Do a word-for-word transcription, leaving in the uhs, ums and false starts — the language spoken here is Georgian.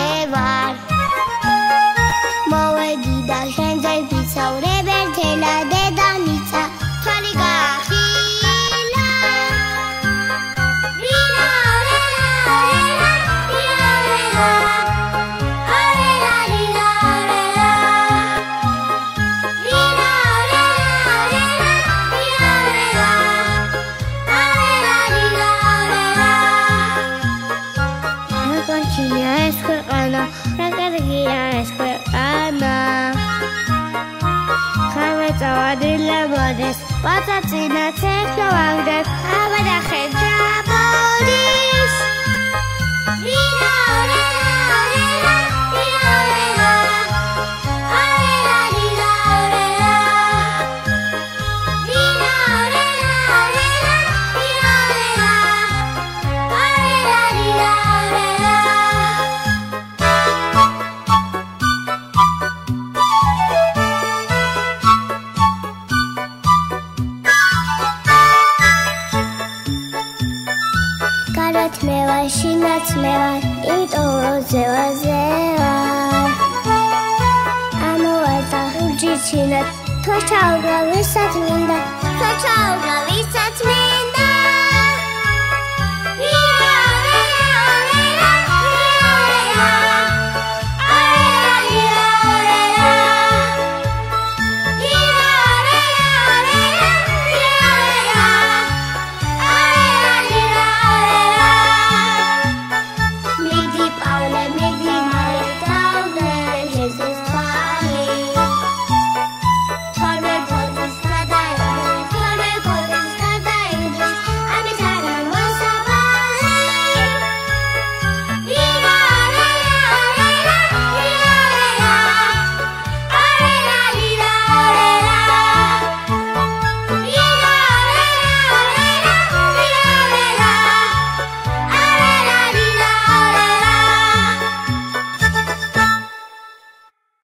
ვარ მოვედი და შენზე ვიცაურებელ თელა დედამიწა თვალი გახილა რილა რელა რელა რელა რელა რელა რელა რილა რელა რელა რელა რაკარგია ეს ქვეყანა რაკარგია ეს ქვეყანა ხავე წავადილე მოდეს პაწაწინაც ერთო ვაგდებ აბა და ხედრაბოდის რილა რელა რელა რილა რელა რელა რილა რელა რილა რელა რელა რილა რელა რელა რილა რელა გარეთ მე ვარ, შინაც მე ვარ, იმიტომ რომ ზევაზე ვარ ამოვარდა ლურჯი ჩინად, თო ჩაუგრა ვისაც მინდა, თო ჩაუგრა ვისაც მინდა